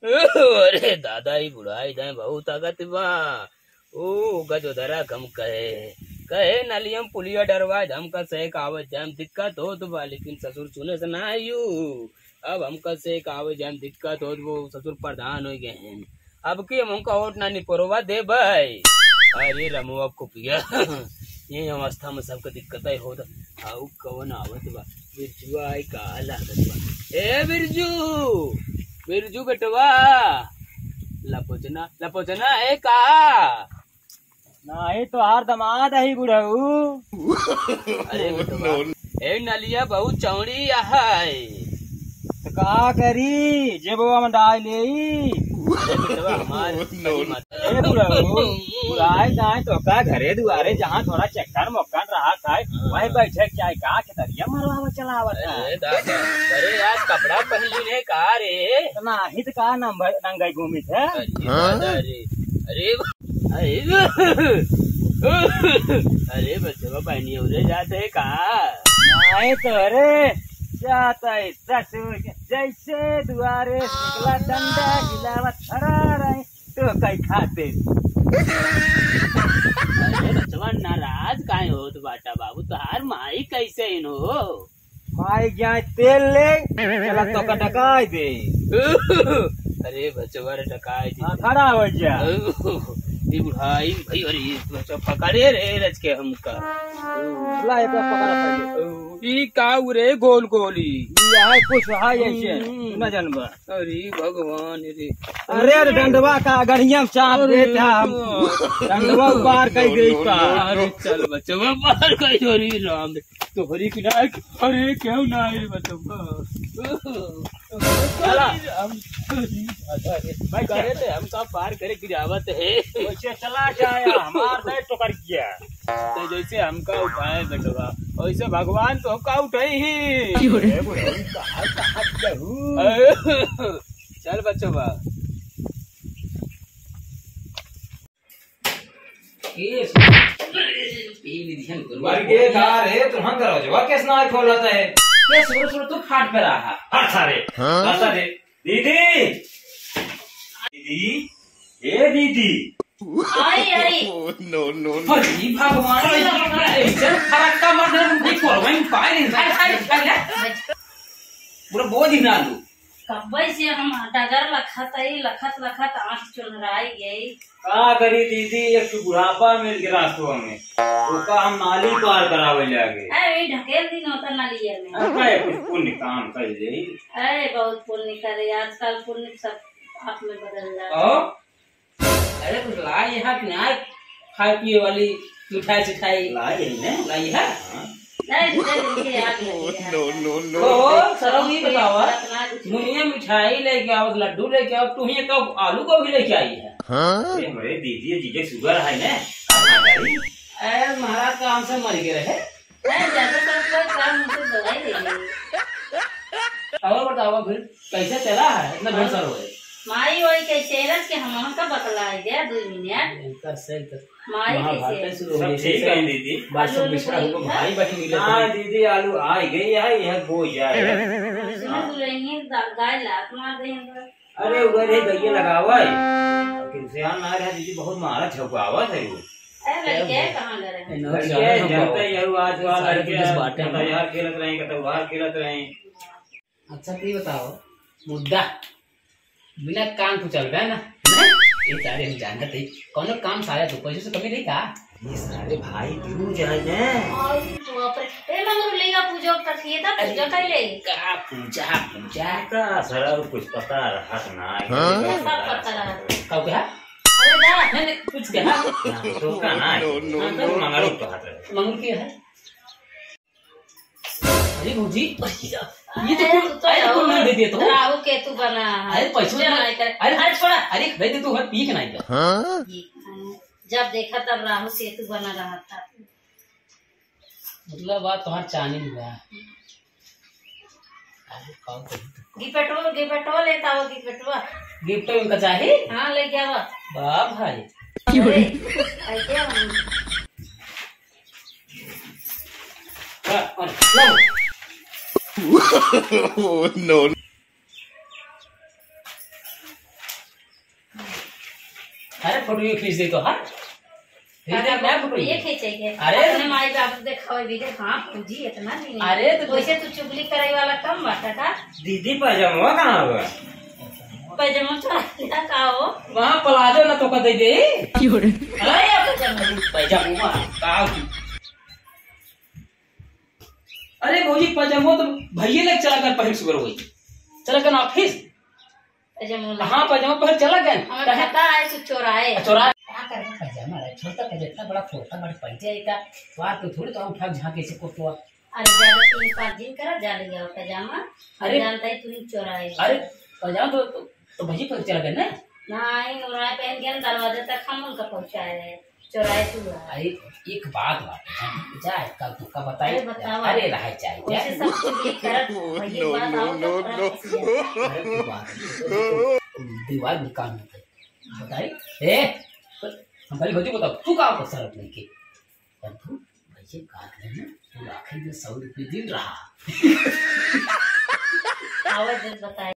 अरे दादा ही बुढ़ाई जाए बहुत ताकत बा। ओ गजो धरा कम कहे कहे नलियम पुलिया डरवा हमका से कावत जाम दिक्कत हो तो बा, लेकिन ससुर सुने से ना आयु। अब हमका से कावत जाम दिक्कत हो, वो ससुर प्रधान हो गए हैं। अब की हमका वोट ना निपरवा दे भाई। अरे रमुआ को पिया ये अवस्था में सबके दिक्कत ही होता। आउ कवन आवत बा बिरजू आई का लागत बा। ए बिरजू बिरजू बेटवा लपोचना लपोचना है का नहीं तो हार दमाद ही बुढ़ऊ। अरे बेटवा ए नलिया बहुत चौड़ी है तो का करी जे बउआ में डाल ले। बुढ़ाई जाए तो का घरे दुआरे जहाँ थोड़ा चक्कर मक्कर रहा था वही बैठे चाय का खेतरिया मरवा चलावत है। अरे यार कपड़ा पहन ले का रे नाही तो का नंगाई घूमी थे। अरे अरे अरे बच्चे पहनी उधर जाते है का नहीं तो अरे जाता है ससुर जैसे दुआरे निकला डंडा गिलावत खड़ा रहे तो कई खाते। अरे बच्चवा नाराज काहे हो तो बाटा बाबू तुहार माई कैसे इन हो। माई जाए तेल ले चला तो का डकाई दे। अरे बच्चवा डकाई दे खड़ा हो जा भाई भाई। अरे बच्चा पकड़े रे रच के हमका ला एक पकड़ा पहले ई काऊ रे गोल गोली यह कुछ है ऐसे न जानबा। अरे भगवान रे अरे डंडवा का गढ़िया चाप देता हम डंडवा पार कर गई का। अरे चल बच्चवा पार कर जोरी राम तो हरी की ना। अरे क्यों ना है बच्चवा चला हम भाई करे थे हम सब पार करे गिरावत है वैसे चला जाए हमार से तो कर गया तो जैसे हमका उठाए बेटवा वैसे भगवान तो हमका उठाई ही। चल बच्चवा तू फाट पे रहा सारे दीदी दीदी ए दीदी आई आई नो नो भगवान फरक्का मत नहीं पाए नहीं पूरा बोझ ही ना लू कब्बे से हम डगर लखत लखत आंख चुनराई गई। का करी दीदी एक बुढ़ापा मिल गया रास्तों में उसका हम नाली पार करावे लगे। अरे ढकेल दिन होता नालिया में अरे कुछ पुण्य काम कर ले। अरे बहुत पुण्य करे आजकल पुण्य सब आप में बदल रहा। अरे कुछ लाई है कि ना खाए पिए वाली मिठाई सिठाई लाई है ना लाई है। नो नो नो सरोगी बतावा मुनिया मिठाई लेके आओ लड्डू लेके आओ तू ही तो आलू को भी लेके आई है। हमारे दीदी जीजे शुगर है ना अरे महाराज काम से मर गए रहे और बताओ फिर कैसे चला है इतना भर सर हुए माई वही कैसे रस के हम का बतलाई दे 2 मिनट माई कैसे सब ठीक है दीदी बस मिश्रा को भाई बहन मिले। हां दीदी आलू आ गई है यह हो जाए सुनेंगे गाय लात मार देंगे। अरे उधर ही गैया लगावा है कि उसे आ ना रहा दीदी बहुत मारा छुपावा है वो। अरे लड़के कहां गए लड़के जानते यार आज वाला लड़के यार खेलत रहे कतवार खेलत रहे। अच्छा तो ये बताओ मुद्दा बिना काम तो चल रहा है ना ये सारे हम जानते थे कौन काम सारा तो पैसे से कमी नहीं का ये सारे भाई क्यों जाए ना और तो पर ए मंगरू लेगा पूजा करती है पूजा कर ले का पूजा का सारा कुछ पता रहा ना सब पता रहा कब क्या अरे जा नहीं कुछ क्या तो का ना मंगरू तो हाथ रहे मंगरू क्या है। अरे भौजी ये तो अरे नहीं दे दिया तो राहु केतु बना अरे पैसा अरे छोड़ा अरे दे दे तू पीक नहीं क्या जब देखा तब राहु केतु बना रहा था मतलब बात तुम्हार चानी हुआ गिफ्टो लेता हो गिफ्ट उनका चाहिए। हाँ ले क्या वाह भाई No. अरे फोटो ये खींच दे तो हाँ खींच दे मैं फोटो ये खींचेंगे। अरे अपने माई बाप देखावे भी कहाँ पूंजी इतना नहीं। अरे तो वैसे तू चुगली करे वाला कम बाटा का। दीदी पैजामा कहाँ हुआ पैजामा चढ़ा लिया का हो वहाँ प्लाजो ना तो का दे दे पैजामा पैजामा का अरे भौजी पैजामा तो भैया लग चला कर पहन सुगर हुई चला कर ऑफिस पैजामा हाँ पैजामा पहन चला गए हमें पता है तू चोराए चोरा क्या करना पैजामा है छोटा कर इतना बड़ा फोटा बड़ा पड़ जाएगा तो आप तो थोड़ी तो उठा झाके से को तो अरे ज्यादा तू 5 दिन करा जा लिया पैजामा। अरे जानता है तू चोराए। अरे पैजामा तो भैया पहन चला गए ना नहीं उन्होंने पहन के दरवाजे तक हम उनका पहुंचाए है चोराए तू है। अरे एक बात जाए कल तू का बताए अरे बताओ। अरे रह जाए वैसे सब कुछ ये कर वही बात आओ अरे तू बात दीवार निकाल बताई ए हम पहले भौजी बताओ तू का को शर्त नहीं के तब तू भैया का करना तू आखिर में 100 रुपये दिन रहा आवाज बताए।